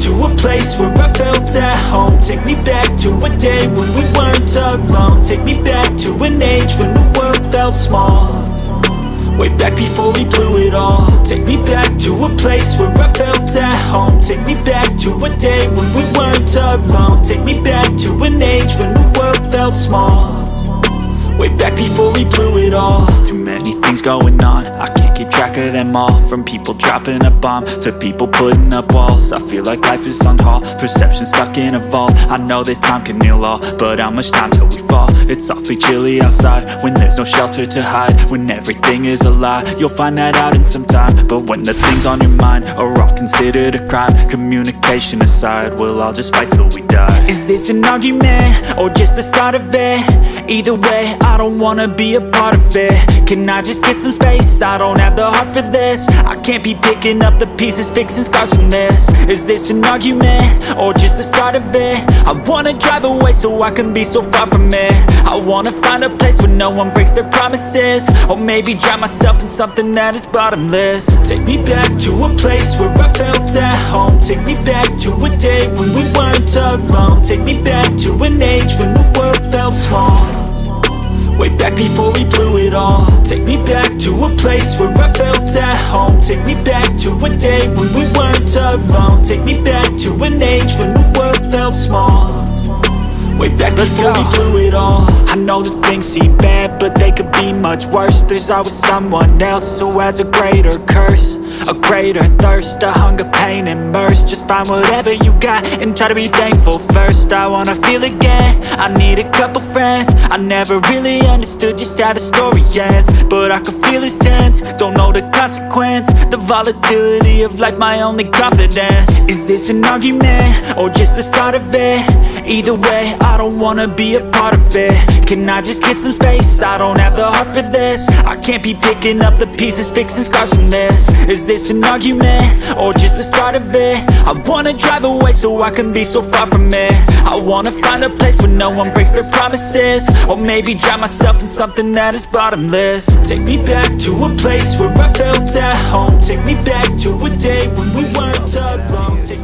to a place where I felt at home. Take me back to a day when we weren't alone. Take me back to an age when the world felt small, way back before we blew it all. Take me back to a place where I felt at home. Take me back to a day when we weren't alone. Take me back to an age when the world felt small, way back before we blew it all. Too many things going on, I can't keep track of them all. From people dropping a bomb to people putting up walls. I feel like life is on hold, perception stuck in a vault. I know that time can heal all, but how much time till we fall? It's awfully chilly outside when there's no shelter to hide. When everything is a lie, you'll find that out in some time. But when the things on your mind are all considered a crime, communication aside, we'll all just fight till we die. Is this an argument or just the start of it? Either way, I don't wanna be a part of it. Can I just get some space? I don't have the heart for this. I can't be picking up the pieces, fixing scars from this. Is this an argument or just the start of it? I wanna drive away so I can be so far from it. I wanna find a place where no one breaks their promises, or maybe drown myself in something that is bottomless. Take me back to a place where I felt at home. Take me back to a day when we weren't alone. Take me back to an age when the world felt small, way back before we blew it all. Take me back to a place where I felt at home. Take me back to a day when we weren't alone. Take me back to an age when the world felt small, way back before we blew it all. I know that things seem bad, but they could be much worse. There's always someone else who has a greater curse, a greater thirst, a hunger, pain, and mercy. Just find whatever you got and try to be thankful first. I wanna feel again, I need a couple friends. I never really understood just how the story ends, but I can feel it's tense, don't know the consequence. The volatility of life, my only confidence. Is this an argument or just the start of it? Either way, I don't wanna be a part of it. Can I just get some space? I don't have the heart for this. I can't be picking up the pieces, fixing scars from this. Is this an argument or just the start of it? I wanna drive away so I can be so far from it. I wanna find a place where no one breaks their promises, or maybe drown myself in something that is bottomless. Take me back to a place where I felt at home. Take me back to a day when we weren't alone.